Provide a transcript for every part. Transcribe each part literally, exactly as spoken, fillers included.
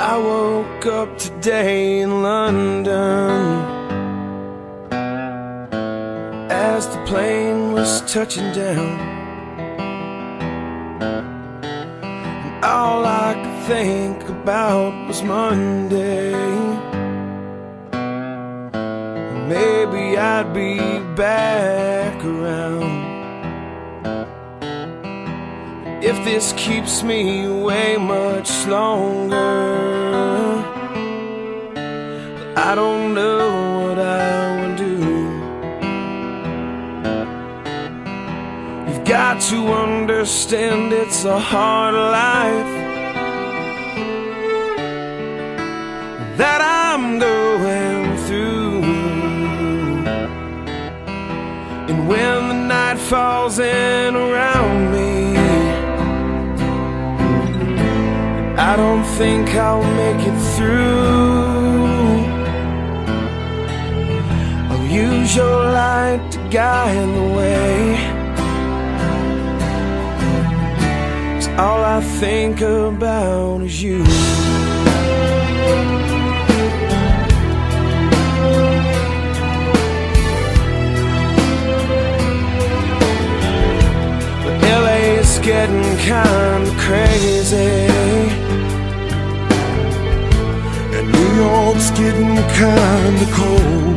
I woke up today in London as the plane was touching down, and all I could think about was Monday. Maybe I'd be back around. If this keeps me away much longer, I don't know what I will do. You've got to understand it's a hard life that I'm going through. And when the night falls in around me, I don't think I'll make it through. I'll use your light to guide the way, 'cause all I think about is you. But L A's getting kinda crazy, New York's getting kinda cold.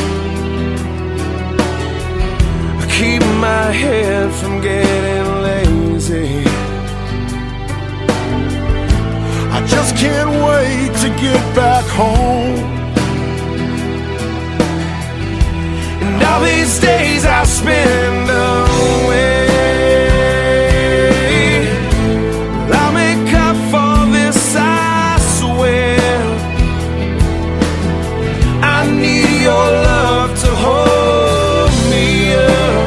I keep my head from getting lazy. I just can't wait to get back home. And all these days I spend away, I'll make up for this, I swear. I need your love to hold me up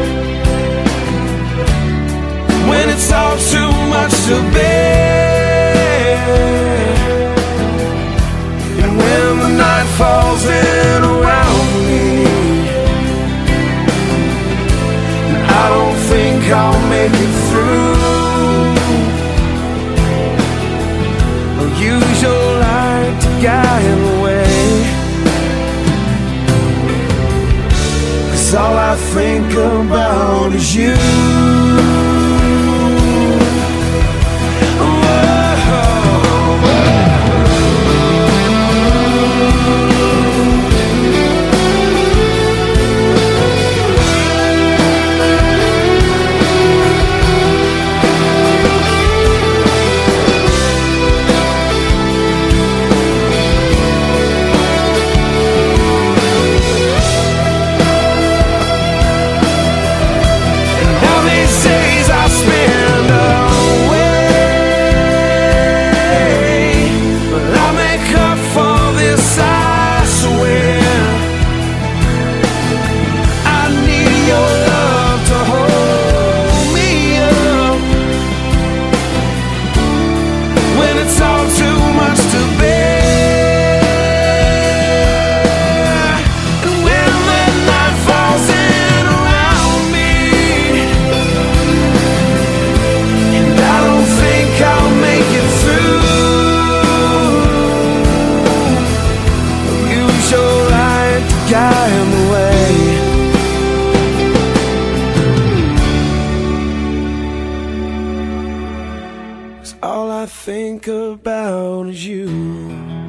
when it's all too much to bear. And when the night falls in around me, and I don't think I'll make it through, I'll use your light to guide the way, 'cause all I think about is you. Guide the way, 'cause all I think about is you.